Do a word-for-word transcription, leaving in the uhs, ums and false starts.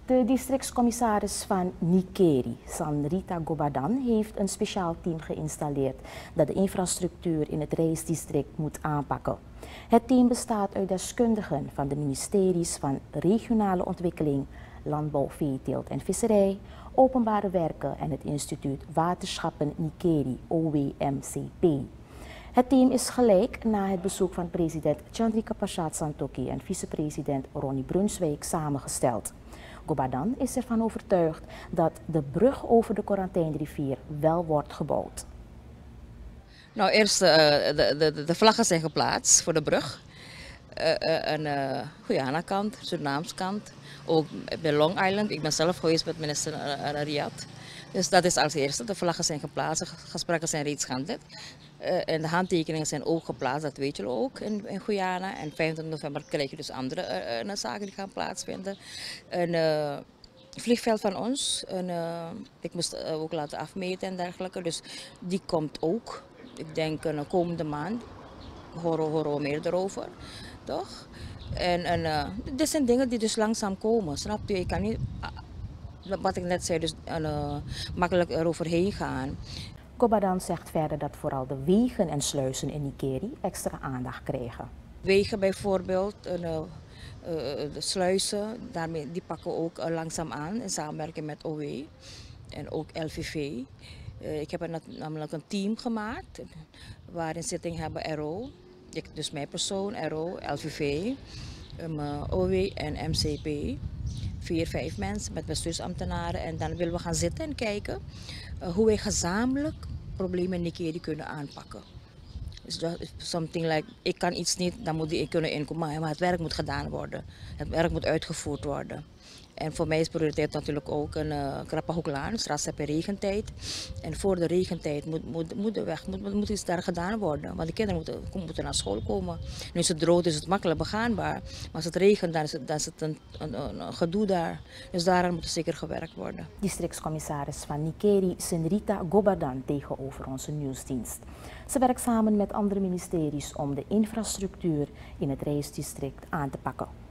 De districtscommissaris van Nickerie, Sanrita Gobadan, heeft een speciaal team geïnstalleerd dat de infrastructuur in het reisdistrict moet aanpakken. Het team bestaat uit deskundigen van de ministeries van Regionale Ontwikkeling, Landbouw, Veeteelt en Visserij, Openbare Werken en het instituut Waterschappen Nickerie, O W M C P. Het team is gelijk na het bezoek van president Chandrika Prasad Santokhi en vicepresident Ronnie Brunswijk samengesteld. Gobadan is ervan overtuigd dat de brug over de Quarantijnrivier wel wordt gebouwd. Nou, eerst uh, de, de, de vlaggen zijn geplaatst voor de brug. Uh, uh, aan de Guyana-kant, Surinaams-kant. Ook bij Long Island. Ik ben zelf geweest met minister uh, Riyad. Dus dat is als eerste. De vlaggen zijn geplaatst, de gesprekken zijn reeds gaande. Uh, en de handtekeningen zijn ook geplaatst, dat weet je ook, in, in Guyana. En vijfentwintig november krijg je dus andere uh, uh, zaken die gaan plaatsvinden. Een uh, vliegveld van ons, een, uh, ik moest uh, ook laten afmeten en dergelijke. Dus die komt ook, ik denk een uh, komende maand, horen we meer erover, toch? En, en uh, dit zijn dingen die dus langzaam komen, snap je? Je kan niet, uh, wat ik net zei, dus uh, makkelijk eroverheen gaan. Gobadan zegt verder dat vooral de wegen en sluizen in Nickerie extra aandacht krijgen. Wegen bijvoorbeeld, uh, uh, de sluizen, daarmee, die pakken we ook uh, langzaam aan in samenwerking met O W en ook L V V. Uh, ik heb er namelijk een team gemaakt waarin zitting hebben R O, ik, dus mijn persoon, R O, L V V, um, uh, O W en M C P. Vier, vijf mensen met bestuursambtenaren en dan willen we gaan zitten en kijken uh, hoe wij gezamenlijk problemen in Nickerie kunnen aanpakken. Dus dat is something like, ik kan iets niet, dan moet die kunnen inkomen, maar het werk moet gedaan worden. Het werk moet uitgevoerd worden. En voor mij is prioriteit natuurlijk ook een uh, Krappenhoeklaan, straks heb je regentijd. En voor de regentijd moet, moet, moet de weg, moet, moet iets daar gedaan worden. Want de kinderen moeten, moeten naar school komen. Nu is het droog, is het makkelijk begaanbaar. Maar als het regent, dan is het, dan is het een, een, een, een gedoe daar. Dus daaraan moet er zeker gewerkt worden. Districtscommissaris van Nickerie, Sanrita Gobadan, tegenover onze nieuwsdienst. Ze werkt samen met andere ministeries om de infrastructuur in het reisdistrict aan te pakken.